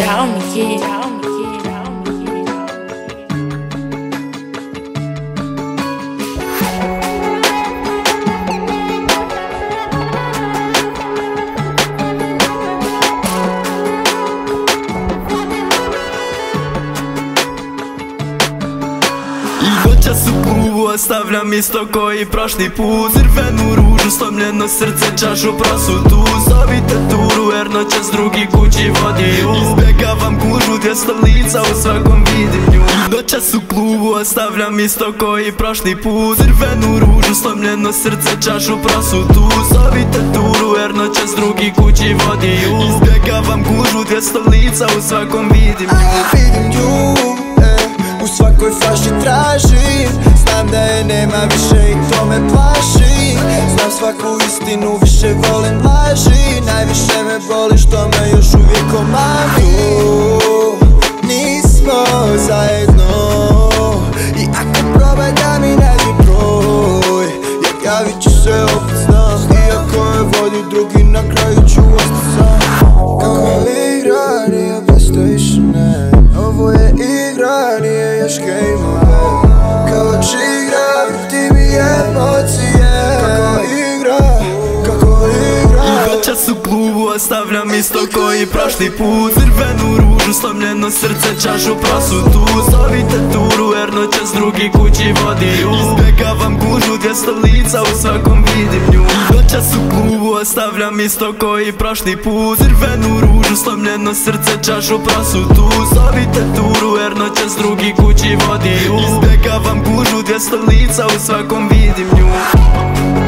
Ćao Miki. Noćas u klubu ostavljam isto koji prošli put. Crvenu ružu, slomljeno srce, čašu prosutu. Zovite turu jer noćas drugi kući vodi. Izbjegavam gužu, 200 lica u svakom vidim nju. Noćas u klubu ostavljam isto koji prošli put. Crvenu ružu, slomljeno srce, čašu prosutu. Zovite turu jer noćas drugi kući vodi. Izbjegavam gužu, 200 lica u svakom vidim nju. U svakoj flaši tražim, znam da je nema više i to me plaši. Znam svaku istinu, više volim laži. Najviše me boli što me još uvijek omami. Nismo zajedno i ako probaj da mi nađi broj, jer javit ću se opet znam. Iako me vodi drugi, na kraju ću ostati sam. Kako igra, nije PlayStation, ne. Ovo je igra, nije još game, kao čigra, ti mi emocije. Kako igra, kako igra. I noćas u klubu ostavljam isto koji prošli put. Crvenu ružu, slomljeno srce, čašu prosutu. Zovite turu jer noćas drugi kući vodi. Izbjegavam gužu, 200 lica u svakom vidim nju. Noćas u klubu ostavljam isto koji prošli put. Crvenu ružu, slomljeno srce, čašu prosutu. Zovite turu jer noćas drugi kući vodi. Izbjegavam gužu, 200 lica u svakom vidim nju.